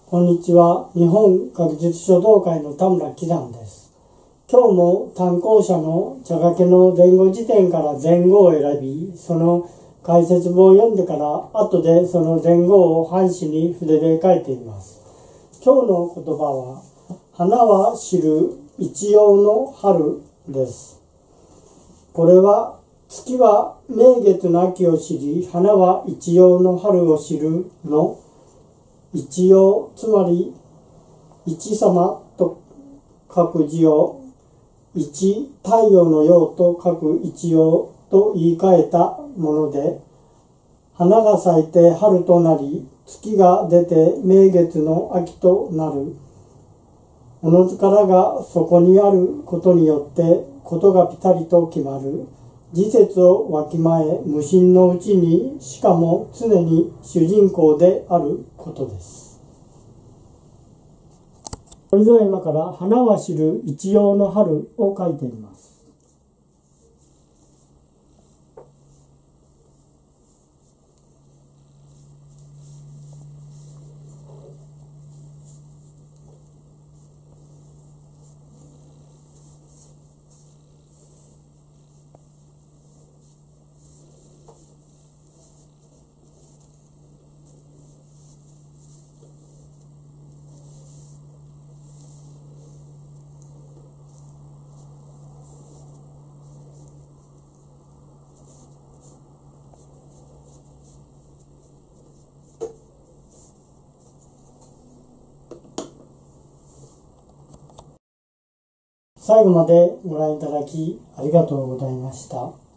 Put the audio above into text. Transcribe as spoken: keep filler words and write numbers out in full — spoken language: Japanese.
こんにちは。日本学術書道会の田村喜山です。今日も単行者の茶掛の前後辞典から前後を選び、その解説文を読んでから後でその前後を半紙に筆で書いています。今日の言葉は、花は知る一葉の春です。これは、月は名月の秋を知り、花は一葉の春を知るの一葉、つまり一様と書く字を一太陽の陽と書く一葉と言い換えたもので、花が咲いて春となり、月が出て名月の秋となる。おのずからがそこにあることによってことがぴたりと決まる。時節をわきまえ、無心のうちに、しかも常に主人公であることです。それでは今から花は知る一葉の春を書いてみます。最後までご覧いただきありがとうございました。